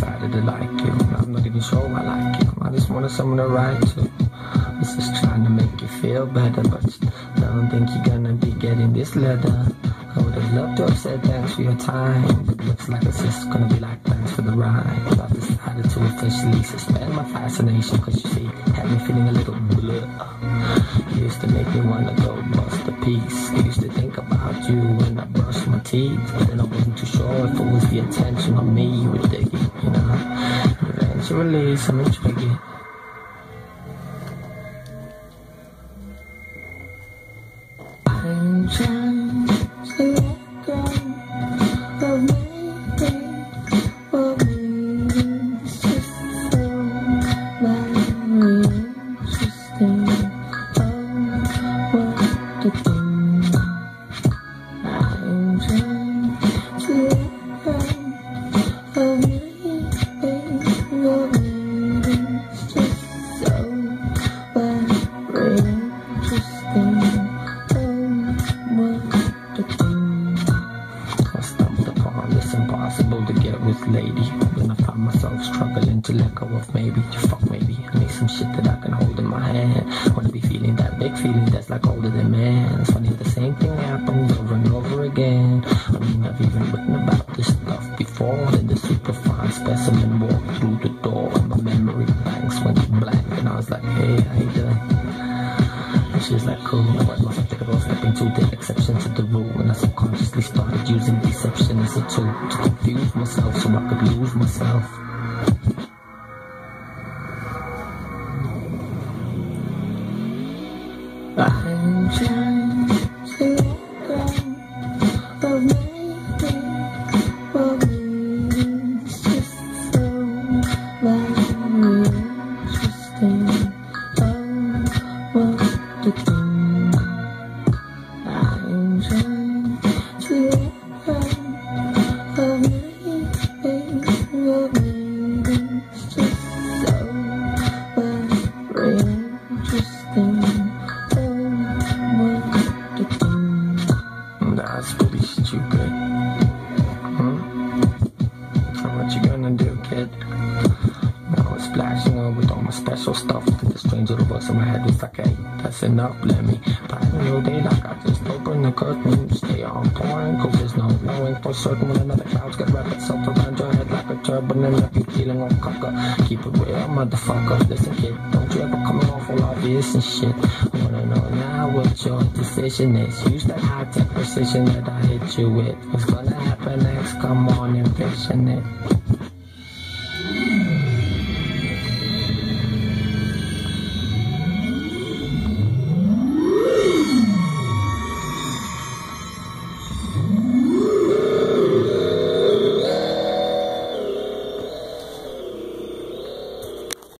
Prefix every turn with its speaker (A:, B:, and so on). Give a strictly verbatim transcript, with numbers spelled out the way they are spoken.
A: decided to like you. I'm not even sure I like you. I just wanted someone to write to. I was just trying to make you feel better, but I don't think you're gonna be getting this letter. I would have loved to have said thanks for your time, but looks like it's just gonna be like thanks for the ride. I've decided to officially suspend my fascination, cause you see, had me feeling a little bleh. You used to make me wanna go bust a piece. I used to think about you when I brushed my teeth, but then I wasn't too sure if it was the attention on me you were digging, you know. Eventually, I'm intrigued. I'm trying to let go of maybe, or maybe it's just so very interesting. Oh, what to do. I'm trying to let go of maybe, or maybe it's just so very interesting. I stumbled upon this impossible to get with lady. Then I found myself struggling to let go of maybe. Fuck maybe, I need some shit that I can hold in my hand. Wanna be feeling that big feeling that's like older than man. It's funny, the same thing happens over and over again. I mean, I've even written about this stuff before. Then the superfine specimen walked through the door, and my memory banks went blank, and I was like, hey, how you doing? And she was like, cool. I was my typical stepping to the exception to the rule, and I subconsciously started using deception as a tool to confuse myself so I could lose myself. I'm trying to let go of maybe, or maybe it's just so very interesting. Oh, what to do. I'm trying to let go of maybe, or maybe it's just so very interesting. That's pretty stupid. Hmm? And what you gonna do, kid? Now I'm splashing on with all my special stuff. And the strange little voice in my head was like, hey, that's enough, let me brighten your day like I just opened the curtain. Stay on point, cause there's no knowing for certain when another cloud's gonna wrap itself around your head like a turban and left you feeling all cocker. Keep it real, motherfucker. Listen, kid, don't you ever come off all obvious and shit. I wanna know now what your decision is. Use that high-tech precision that I hit you with. What's gonna happen next? Come on, envision it.